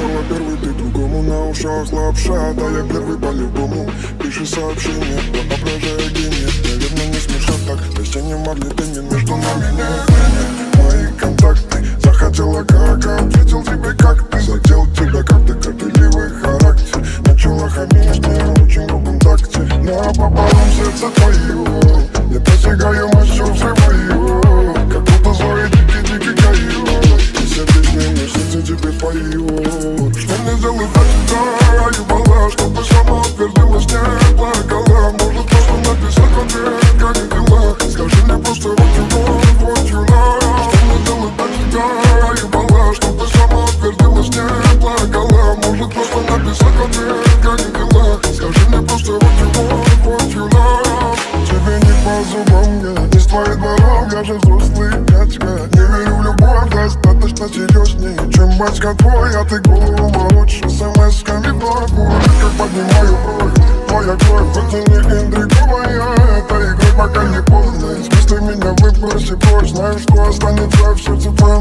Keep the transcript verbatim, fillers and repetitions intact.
написала первый, ты другому на ушах лапша. Да я первый по-любому, пиши сообщение, воображая гений. Наверное, не смешно так, вместе не могли ты не между нами нет. Мои контакты, захотела как, ответил тебе как ты. Задел тебя как ты, горделивый характер. Начала хамить мне очень грубым такте. Напополам сердце твоего, я достигаю мощью взрываю. Как будто злой дикий-дикий кайф. И все песни мне сердце теперь поют. Что мне сделать для тебя, и бала, чтобы сама утвердилась, не плакала. Может просто написать в ответ, как и дела. Скажи мне просто what you want, what you love. Что мне сделать для тебя, и бала, чтобы сама утвердилась, не плакала. Может просто написать в ответ, как и дела. Скажи мне просто what you want, what you love. Тебе не по зубам, я не с твоих дворов, я же взрослый дядька. Не верю в любовь, достаточно серьезнее, чем батька твой. А ты голову молочь, смс-ками в ногу. Как поднимаю бровь, твоя кровь, хоть и не интриговая. Это игры пока не поздно, если ты меня выброси прочь. Знаю, что останется в сердце твоем.